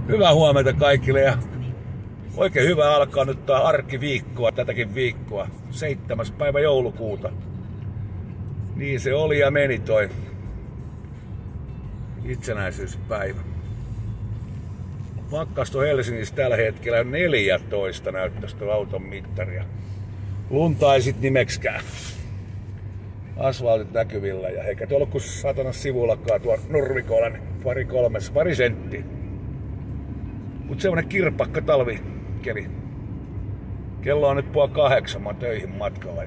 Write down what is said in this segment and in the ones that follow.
Hyvää huomenta kaikille ja oikein hyvä alkaa nyt tää arkiviikkoa, tätäkin viikkoa. 7. päivä joulukuuta. Niin se oli ja meni toi itsenäisyyspäivä. Pakkasto Helsingissä tällä hetkellä 14 näyttäisi tuo auton mittaria. Lunta ei sit nimeksikään. Asfaltit näkyvillä ja eikä tuolla kun satana sivullakaan tuo nurmikolla niin pari senttiä. Mut semmonen kirpakka talvikeli. Kello on nyt 7:30, mä oon töihin matkalla.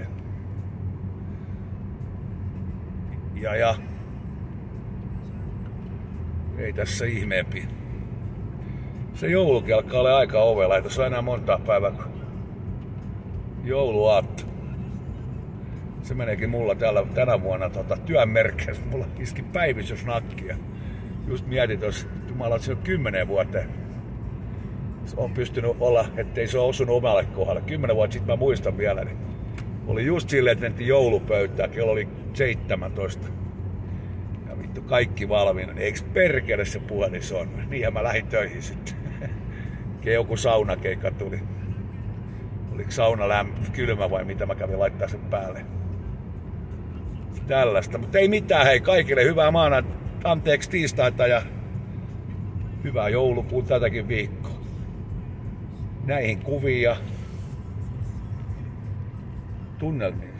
Ja ei tässä ihmeempi. Se joulukin alkaa olla aika ovella, ei tossa enää montaa päivää kun jouluaatto. Se meneekin mulla tänä vuonna työn merkeissä. Mulla iski päivystysnakkia. Just mietin tuossa, jumala, että se on 10 vuoteen. On pystynyt olla, ettei se ole osunut omalle kohdalle. 10 vuotta sitten mä muistan vielä, niin oli just silleen, että mentiin joulupöytään. Kello oli 17. Ja vittu kaikki valmiina. Niin eiks perkele se puhelin on? Niinhän mä lähdin töihin sitten. Joku saunakeikka tuli. Oliko sauna kylmä vai mitä mä kävin laittaa sen päälle. Tällaista, mutta ei mitään, hei kaikille hyvää anteeksi tiistaita ja hyvää joulukuun tätäkin viikkoa. Näihin kuviin ja tunnelmiin.